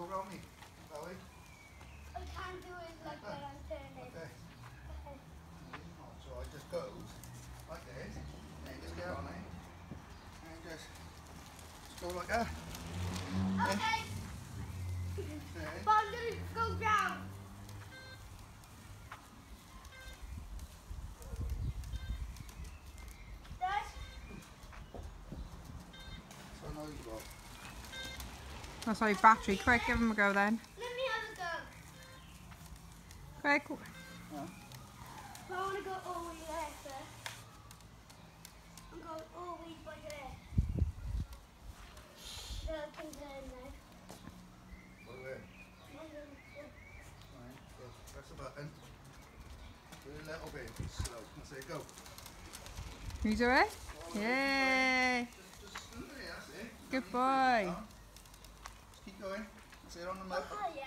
go round me. That way. I can't do it like that. I'm turning. Okay. Okay. So I just goes like this. And just get on it. And just go like that. Okay. Okay. But I'm gonna go down. Dad? So now you go. That's our battery. Quick, give him a go then. Let me have a go. Quick. Yeah. So I want to go all the way there first. I'm going all the way by there. Then I can turn there. By the way. I'm gonna go. Right. So press the button. Do a little bit slow. And say go. Can you do it? Yay! Just under there, that's it. Good boy. Just keep going. That's it on the map. Oh, yeah.